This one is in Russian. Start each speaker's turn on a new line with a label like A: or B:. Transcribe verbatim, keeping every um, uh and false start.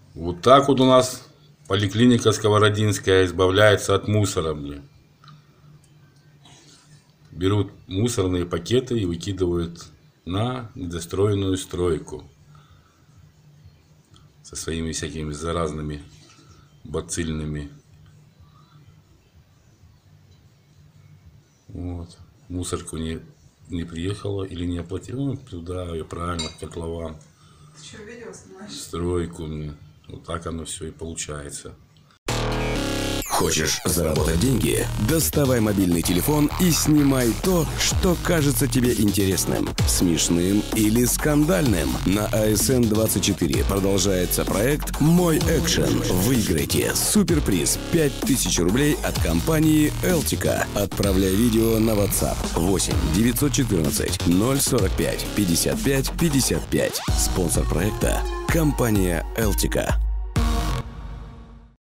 A: Вот так вот у нас поликлиника Сковородинская избавляется от мусора, блин. Берут мусорные пакеты и выкидывают на недостроенную стройку со своими всякими заразными бацильными. Вот. Мусорку не, не приехала или не оплатила. Ну, туда, и правильно, в котлован.
B: Ты что, видео снимаешь?
A: Стройку мне. Вот так оно все и получается.
C: Хочешь заработать деньги? Доставай мобильный телефон и снимай то, что кажется тебе интересным, смешным или скандальным. На а эс эн двадцать четыре продолжается проект «Мой экшен». Выиграйте суперприз пять тысяч рублей от компании «Элтика». Отправляй видео на WhatsApp восемь девятьсот четырнадцать ноль сорок пять пятьдесят пять пятьдесят пять. Спонсор проекта – компания «Элтика».